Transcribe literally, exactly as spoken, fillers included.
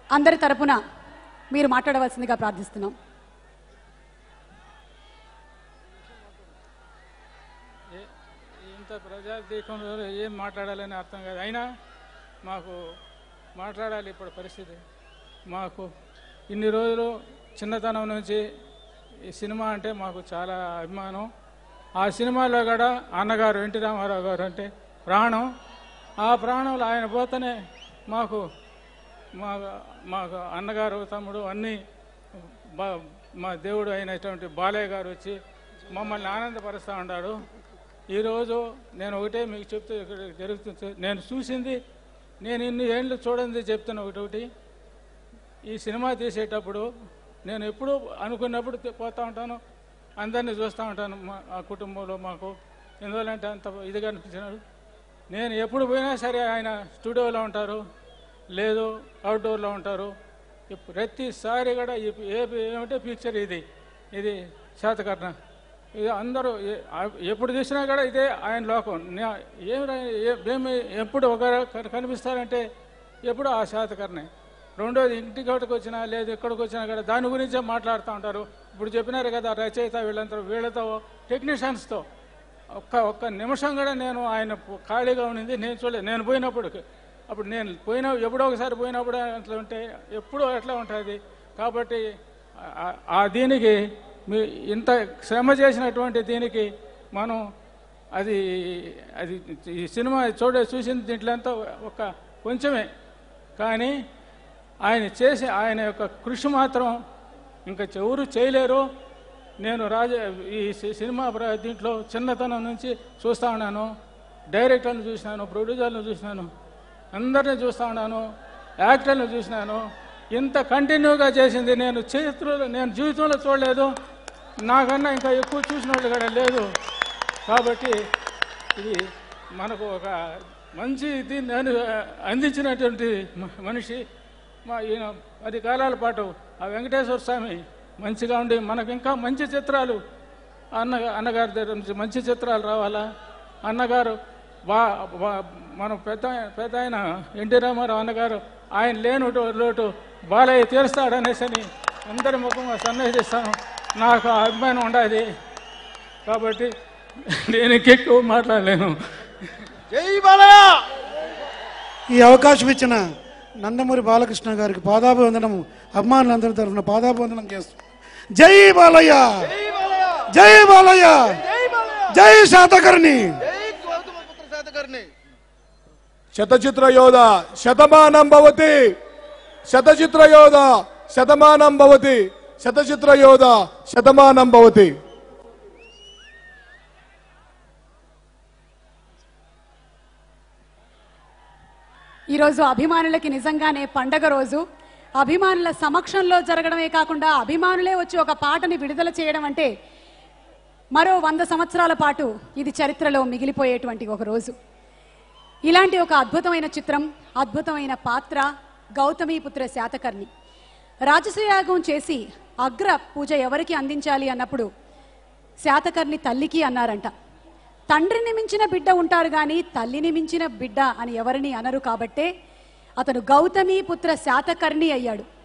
అందరి తరపున మీరు మాట్లాడవలసిందిగా ప్రార్థిస్తున్నాం. ఇంత ప్రజాదీపంలో ఏం మాట్లాడాలని అర్థం కాదు. అయినా మాకు మాట్లాడాలి ఇప్పుడు పరిస్థితి. మాకు ఇన్ని రోజులు చిన్నతనం నుంచి ఈ సినిమా అంటే మాకు చాలా అభిమానం. ఆ సినిమాలో కూడా అన్నగారు ఎన్టీ రామారావు గారు అంటే ప్రాణం. ఆ ప్రాణంలో ఆయన పోతేనే మాకు మా మాకు అన్నగారు తమ్ముడు అన్నీ బా మా దేవుడు అయినటువంటి బాలయ్య గారు వచ్చి మమ్మల్ని ఆనందపరుస్తూ ఉన్నాడు. ఈరోజు నేను ఒకటే మీకు చెప్తూ ఇక్కడ జరుగుతుంది, నేను చూసింది, నేను ఇన్ని ఏళ్ళు చూడండి చెప్తున్నా ఒకటి ఒకటి. ఈ సినిమా తీసేటప్పుడు నేను ఎప్పుడూ అనుకున్నప్పుడు పోతూ ఉంటాను, అందరినీ చూస్తూ ఉంటాను. మా ఆ కుటుంబంలో మాకు ఎందువల్లంటే అంత ఇదిగా అనిపించినాడు. నేను ఎప్పుడు పోయినా సరే ఆయన స్టూడియోలో ఉంటారు, లేదు అవుట్డోర్లో ఉంటారు. ప్రతిసారి కూడా ఏ ఏమిటే పిక్చర్ ఇది ఇది శాతకర్ణ, ఇది అందరూ ఎప్పుడు చూసినా కూడా ఇదే ఆయన లోకం. ఏమి ఎప్పుడు ఒక కనిపిస్తారంటే ఎప్పుడు ఆ శాతకర్ణే. రెండోది ఇంటికి వచ్చినా లేదు ఎక్కడికి వచ్చినా కూడా దాని గురించే మాట్లాడుతూ ఉంటారు. ఇప్పుడు చెప్పినారు కదా రచయిత వీళ్ళంతా వీళ్ళతో టెక్నీషియన్స్తో ఒక్క ఒక్క నిమిషం కూడా నేను ఆయన ఖాళీగా ఉండింది నేను చూడలేదు. నేను పోయినప్పుడు అప్పుడు నేను పోయిన ఎప్పుడో ఒకసారి పోయినప్పుడు అట్లా ఉంటే ఎప్పుడూ అట్లా ఉంటుంది. కాబట్టి ఆ దీనికి మీ ఇంత శ్రమ చేసినటువంటి దీనికి మనం అది అది ఈ సినిమా చూడ చూసిన దీంట్లో అంతా ఒక కొంచెమే, కానీ ఆయన చేసే ఆయన యొక్క కృషి మాత్రం ఇంకా ఎవరు చేయలేరు. నేను రాజ ఈ సినిమా దీంట్లో చిన్నతనం నుంచి చూస్తూ ఉన్నాను, డైరెక్టర్ని చూసినాను, ప్రొడ్యూసర్లను చూసినాను, అందరినీ చూస్తూ ఉన్నాను, యాక్టర్లను చూసినాను. ఇంత కంటిన్యూగా చేసింది నేను చరిత్రలో నేను జీవితంలో చూడలేదు. నాకన్నా ఇంకా ఎక్కువ చూసిన వాళ్ళు కూడా లేదు. కాబట్టి ఇది మనకు ఒక మంచి దీన్ని అందించినటువంటి మనిషి. మా ఈయన పది కాలాల పాటు ఆ వెంకటేశ్వర స్వామి మంచిగా ఉండి మనకు ఇంకా మంచి చిత్రాలు అన్న అన్నగారి దగ్గర నుంచి మంచి చిత్రాలు రావాలా. అన్నగారు బా మన పెద్ద పెద్ద ఆయన ఎన్టీ రామారావు అన్నగారు ఆయన లేని లోటు బాలయ్య తీరుస్తాడనేసి అని అందరి ముఖంగా సన్నిహిస్తాను. నాకు అభిమానం ఉండాలి. కాబట్టి నేను ఎక్కువ మాట్లాడలేను. జై బాలయ్య. ఈ అవకాశం ఇచ్చిన నందమూరి బాలకృష్ణ గారికి పాదాభివందనము అభిమానులందరి తరఫున పాదాభివందనం చేస్తున్నాం. జై బాలయ్య, జై బాలయ్య, జై శాతకర్ణి, శతచిత్ర యోధ శతమానం భవతి, శతచిత్ర యోధ శతమానం భవతి, శతచిత్ర యోధ శతమానం భవతి. ఈరోజు అభిమానులకి నిజంగానే పండగ రోజు. అభిమానుల సమక్షంలో జరగడమే కాకుండా అభిమానులే వచ్చి ఒక పాటని విడుదల చేయడం అంటే మరో వంద సంవత్సరాల పాటు ఇది చరిత్రలో మిగిలిపోయేటువంటి ఒక రోజు. ఇలాంటి ఒక అద్భుతమైన చిత్రం, అద్భుతమైన పాత్ర గౌతమిపుత్ర శాతకర్ణి. రాజసూయాగం చేసి అగ్ర పూజ ఎవరికి అందించాలి అన్నప్పుడు శాతకర్ణి తల్లికి అన్నారంట. తండ్రిని మించిన బిడ్డ ఉంటారు కానీ తల్లిని మించిన బిడ్డ అని ఎవరిని అనరు. కాబట్టే అతను గౌతమిపుత్ర శాతకర్ణి అయ్యాడు.